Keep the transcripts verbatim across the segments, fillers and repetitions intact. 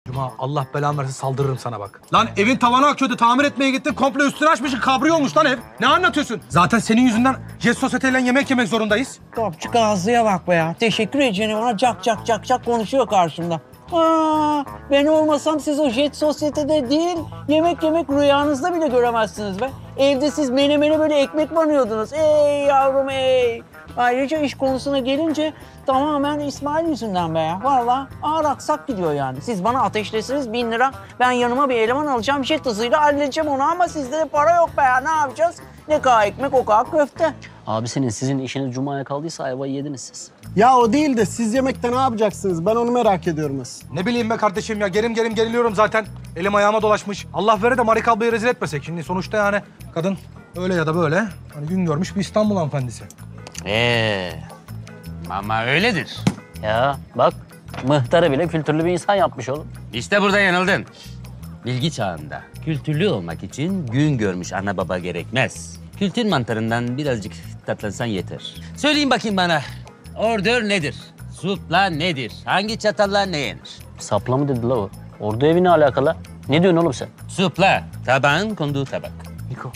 Cuma Allah belanı versin saldırırım sana bak. Lan evin tavanı akıyordu tamir etmeye gittin komple üstünü açmışsın kabriyo olmuş lan ev. Ne anlatıyorsun? Zaten senin yüzünden Jet Sosyete'yle yemek yemek zorundayız. Kapçık ağzıya bak be ya. Teşekkür edeceğim ona cak cak cak cak konuşuyor karşımda. Aa, ben olmasam siz o Jet Sosyete'de değil, yemek yemek rüyanızda bile göremezsiniz be. Evde siz menemene böyle ekmek banıyordunuz. Ey yavrum ey. Ayrıca iş konusuna gelince tamamen İsmail yüzünden be ya. Vallahi ağır aksak gidiyor yani. Siz bana ateşlesiniz bin lira. Ben yanıma bir eleman alacağım. Jet hızıyla halledeceğim onu ama sizde de para yok be ya. Ne yapacağız? Ne kadar ekmek o kadar köfte. Abisinin sizin işiniz Cuma'ya kaldıysa ayvayı yediniz siz. Ya o değil de siz yemekte ne yapacaksınız? Ben onu merak ediyorum aslında. Ne bileyim be kardeşim ya gerim gerim geriliyorum zaten. Elim ayağıma dolaşmış. Allah vere de Marika ablayı rezil etmesek. Şimdi sonuçta yani kadın öyle ya da böyle hani gün görmüş bir İstanbul hanımefendisi. Ee, ama öyledir. Ya bak mıhtarı bile kültürlü bir insan yapmış oğlum. İşte burada yanıldın. Bilgi çağında kültürlü olmak için gün görmüş ana baba gerekmez. Kültür mantarından birazcık tatlansan yeter. Söyleyin bakayım bana, ordör nedir? Supla nedir? Hangi çatalla ne yenir? Sapla mı dedi la o? Ordu evi ne alakalı? Ne diyorsun oğlum sen? Supla, tabağın konduğu tabak. Niko.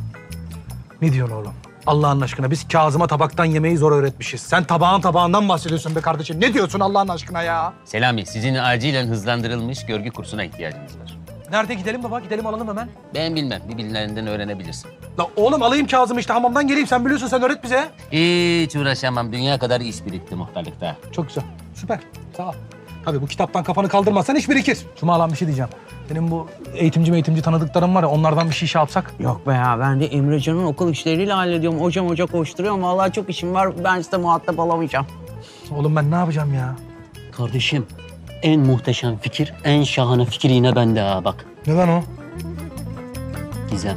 Ne diyorsun oğlum? Allah'ın aşkına biz Kazım'a tabaktan yemeği zor öğretmişiz. Sen tabağın tabağından bahsediyorsun be kardeşim. Ne diyorsun Allah'ın aşkına ya? Selami, sizin acilen hızlandırılmış görgü kursuna ihtiyacınız var. Nerede gidelim baba? Gidelim alalım hemen. Ben bilmem, birbirlerinden öğrenebilirsin. La oğlum alayım Kazım'ı işte hamamdan geleyim. Sen biliyorsun sen öğret bize. Hiç uğraşamam, dünya kadar iş birikti muhtarlıkta. Çok güzel. Süper. Sağ ol. Tabii bu kitaptan kafanı kaldırmazsan iş birikir. Cuma lan bir şey diyeceğim. Senin bu eğitimci eğitimci tanıdıkların var ya onlardan bir şey şey yapsak. Yok be ya ben de Emrecan'ın okul işleriyle hallediyorum. Hocam hoca koşturuyorum. Vallahi çok işim var. Ben size muhatap olamayacağım. Oğlum ben ne yapacağım ya? Kardeşim en muhteşem fikir, en şahane fikir yine bende ha bak. Ne lan o? Gizem.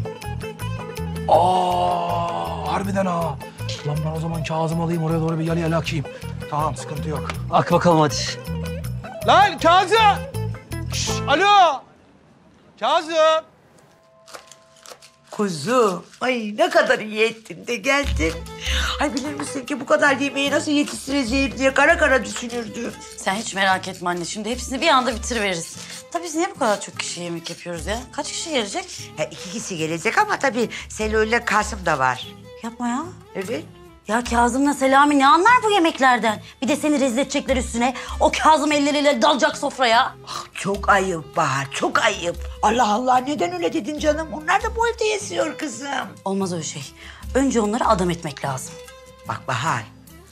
Aa, harbiden ha. Lan ben o zaman Kazım alayım oraya doğru bir yalı yalı akayım. Tamam sıkıntı yok. Ak bakalım hadi. Lan Kazım! Şş, alo! Kazım! Kuzu, ay ne kadar iyi ettin de geldin. Ay bilir misin ki bu kadar yemeği nasıl yetiştireceğim diye kara kara düşünürdüm. Sen hiç merak etme anne. Şimdi hepsini bir anda bitiriveririz. Tabii biz niye bu kadar çok kişi yemek yapıyoruz ya? Kaç kişi gelecek? Ha, iki kişi gelecek ama tabii Selo ile Kasım da var. Yapma ya. Evet. Ya Kazım'la Selami ne anlar bu yemeklerden? Bir de seni rezil edecekler üstüne. O Kazım elleriyle dalacak sofraya. Çok ayıp Bahar, çok ayıp. Allah Allah neden öyle dedin canım? Onlar da bu evde yaşıyor kızım. Olmaz öyle şey. Önce onları adam etmek lazım. Bak Bahar,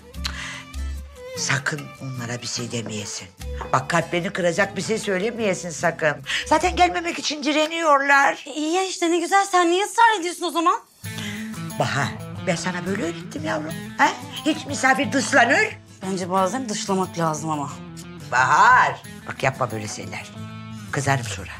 sakın onlara bir şey demeyesin. Bak kalplerini kıracak bir şey söylemeyesin sakın. Zaten gelmemek için direniyorlar. E, iyi ya işte ne güzel. Sen niye ısrar ediyorsun o zaman? Bahar, ben sana böyle öğrettim yavrum. Ha? Hiç misafir dışlanır. Bence bazen dışlamak lazım ama. Bahar, bak yapma böyle şeyler. Kızarım sonra.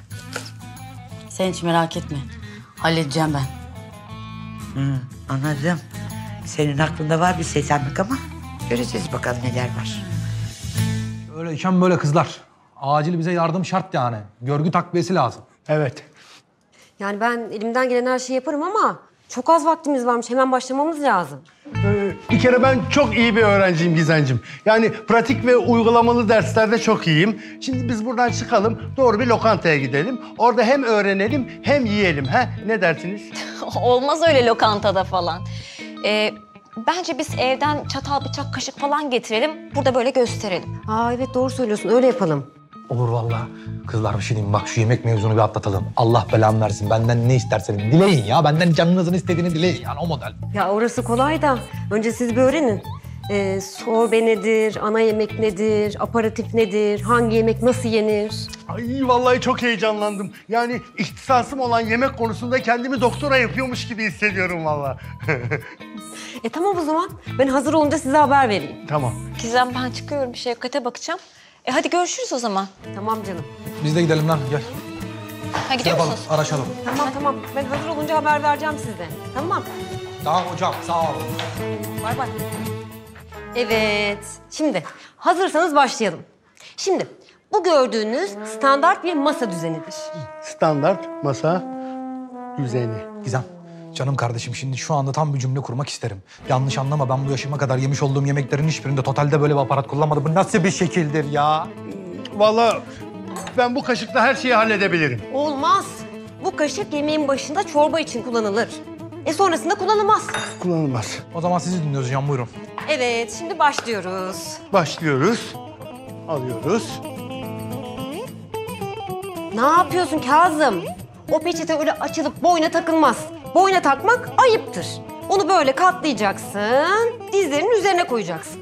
Sen hiç merak etme. Halledeceğim ben. Hı, anladım. Senin aklında var bir şeytanlık ama göreceğiz bakalım neler var. Öyleyken böyle kızlar. Acil bize yardım şart yani. Görgü takviyesi lazım. Evet. Yani ben elimden gelen her şeyi yaparım ama çok az vaktimiz varmış. Hemen başlamamız lazım. Ee, bir kere ben çok iyi bir öğrenciyim Gizemciğim. Yani pratik ve uygulamalı derslerde çok iyiyim. Şimdi biz buradan çıkalım, doğru bir lokantaya gidelim. Orada hem öğrenelim hem yiyelim. He? Ne dersiniz? Olmaz öyle lokantada falan. Ee, bence biz evden çatal, bıçak, kaşık falan getirelim. Burada böyle gösterelim. Aa evet doğru söylüyorsun. Öyle yapalım. Olur vallahi. Kızlar bir şey diyeyim bak şu yemek mevzunu bir atlatalım. Allah belamı versin. Benden ne isterseniz dileyin ya. Benden canınızın istediğini dileyin yani o model. Ya orası kolay da önce siz bir öğrenin. Ee, sorbe nedir, ana yemek nedir, aparatif nedir, hangi yemek nasıl yenir? Ay vallahi çok heyecanlandım. Yani ihtisasım olan yemek konusunda kendimi doktora yapıyormuş gibi hissediyorum vallahi. E tamam o zaman. Ben hazır olunca size haber vereyim. Tamam. Gizem ben çıkıyorum, bir Şevkat'e bakacağım. E hadi görüşürüz o zaman. Tamam canım. Biz de gidelim lan gel. Ha gidiyor Yapalım, musunuz? araşalım. Tamam tamam. Ben hazır olunca haber vereceğim size. Tamam. Tamam hocam sağ olun. Bay bay. Evet. Şimdi hazırsanız başlayalım. Şimdi bu gördüğünüz standart bir masa düzenidir. Standart masa düzeni. Gizem, canım kardeşim şimdi şu anda tam bir cümle kurmak isterim. Yanlış anlama ben bu yaşıma kadar yemiş olduğum yemeklerin hiçbirinde totalde böyle bir aparat kullanmadım. Bu nasıl bir şekildir ya? Vallahi Ben bu kaşıkla her şeyi halledebilirim. Olmaz. Bu kaşık yemeğin başında çorba için kullanılır. E sonrasında kullanılmaz. Kullanılmaz. O zaman sizi dinliyoruz hocam, buyurun. Evet, şimdi başlıyoruz. Başlıyoruz. Alıyoruz. Ne yapıyorsun Kazım? O peçete öyle açılıp boyna takılmaz. Boyna takmak ayıptır. Onu böyle katlayacaksın, dizlerinin üzerine koyacaksın.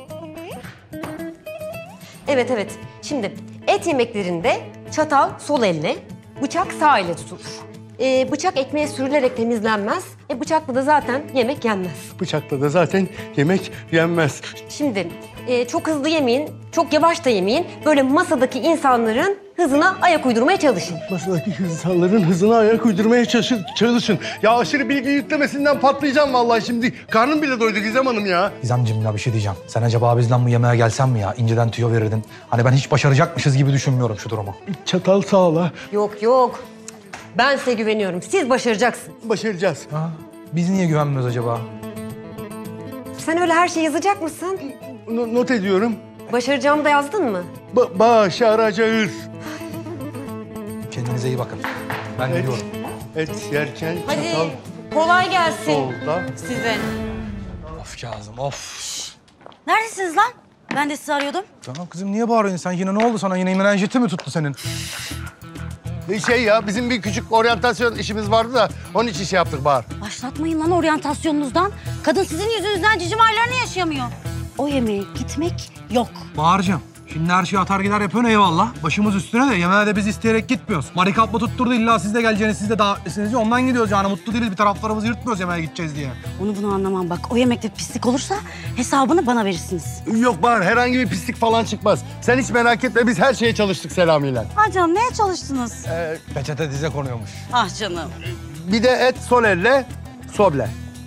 Evet, evet. Şimdi et yemeklerinde çatal sol elle, bıçak sağ elle tutulur. Ee, bıçak ekmeğe sürülerek temizlenmez. E, bıçakla da zaten yemek yenmez. Bıçakla da zaten yemek yenmez. Şimdi e, çok hızlı yemeyin, çok yavaş da yemeyin. Böyle masadaki insanların hızına ayak uydurmaya çalışın. Masadaki insanların hızına ayak uydurmaya çalışın. çalışın. Ya aşırı bilgi yüklemesinden patlayacağım vallahi şimdi. Karnım bile doydu Gizem Hanım ya. Gizemciğim ya bir şey diyeceğim. Sen acaba bizden bu yemeğe gelsen mi ya? İnceden tüyo verirdin. Hani ben hiç başaracakmışız gibi düşünmüyorum şu durumu. Çatal sağla. Yok yok. Ben size güveniyorum. Siz başaracaksınız. Başaracağız. Ha? Biz niye güvenmiyoruz acaba? Sen öyle her şeyi yazacak mısın? No- not ediyorum. Başaracağımı da yazdın mı? Ba- başaracağız. Kendinize iyi bakın. Ben Et, gidiyorum. et yerken Hadi çatal kolay gelsin solda. size. Of Kazım, of. Neredesiniz lan? Ben de sizi arıyordum. Tamam kızım, niye bağırıyorsun sen? Yine ne oldu sana? Yine menenjiti mi tuttu senin? Şey ya bizim bir küçük oryantasyon işimiz vardı da onun için şey yaptık Bahar. Başlatmayın lan oryantasyonunuzdan. Kadın sizin yüzünüzden cicim aylarını yaşayamıyor. O yemeğe gitmek yok. Bahar'cığım, şimdi her şeyi atar gider yapıyorsun eyvallah. Başımız üstüne de yemeğe de biz isteyerek gitmiyoruz. Marika abla tutturdu, illa siz de geleceğiniz, siz de davetlisiniz diye ondan gidiyoruz yani. Mutlu değiliz, bir taraflarımızı yırtmıyoruz yemeğe gideceğiz diye. Onu bunu anlamam bak. O yemekte pislik olursa hesabını bana verirsiniz. Yok Bahar herhangi bir pislik falan çıkmaz. Sen hiç merak etme biz her şeye çalıştık Selami'yle. Ah canım, neye çalıştınız? Ee, peçete dize konuyormuş. Ah canım. Bir de et sol elle, soble.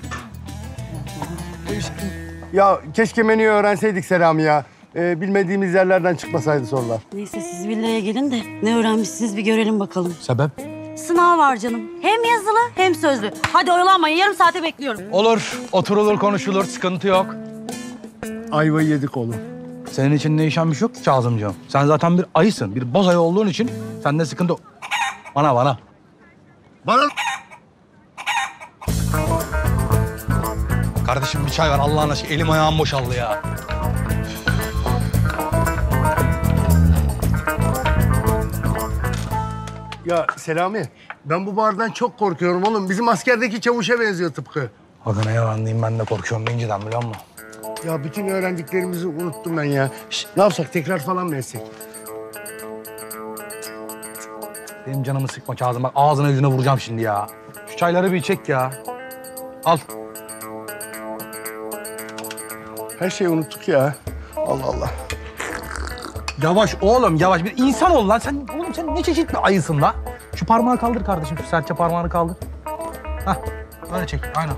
Ya keşke menüyü öğrenseydik Selami ya. Ee, bilmediğimiz yerlerden çıkmasaydı sorular. Neyse siz villaya gelin de ne öğrenmişsiniz bir görelim bakalım. Sebep? Sınav var canım. Hem yazılı hem sözlü. Hadi oyalanmayın, yarım saate bekliyorum. Olur, oturulur konuşulur, sıkıntı yok. Ayvayı yedik oğlum. Senin için değişen bir şey yok ki Kazımcığım. Sen zaten bir ayısın, bir boz ayı olduğun için sende sıkıntı... Bana, bana. Bana... Kardeşim bir çay ver Allah'ın aşkına. Elim ayağım boşaldı ya. Ya Selami, ben bu bardan çok korkuyorum oğlum. Bizim askerdeki çavuşa benziyor tıpkı. Bakın ne yalan diyeyim, ben de korkuyorum inceden biliyor musun? Ya bütün öğrendiklerimizi unuttum ben ya. Şişt, ne yapsak, tekrar falan mı etsek? Benim canımı sıkma Kazım. Bak ağzına yüzüne vuracağım şimdi ya. Şu çayları bir çek ya. Al. Her şeyi unuttuk ya. Allah Allah. Yavaş oğlum yavaş. Bir insan ol lan. Sen, oğlum sen ne çeşit bir ayısın la? Şu parmağı kaldır kardeşim. Şu serçe parmağını kaldır. Hah. Öyle çek. Aynen.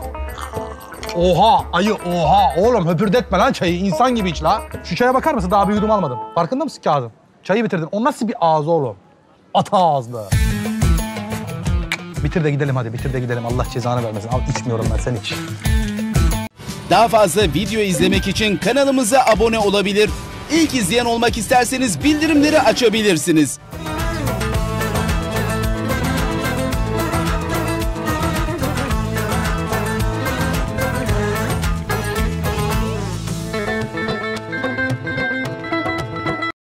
Oha ayı oha. Oğlum höpürdetme lan çayı. İnsan gibi iç la. Şu çaya bakar mısın? Daha bir yudum almadım. Farkında mısın Kazım? Çayı bitirdin. O nasıl bir ağız oğlum? Ata ağızlı. Bitir de gidelim hadi. Bitir de gidelim. Allah cezanı vermesin. Al içmiyorum ben. Sen iç. Daha fazla video izlemek için kanalımıza abone olabilir. İlk izleyen olmak isterseniz bildirimleri açabilirsiniz.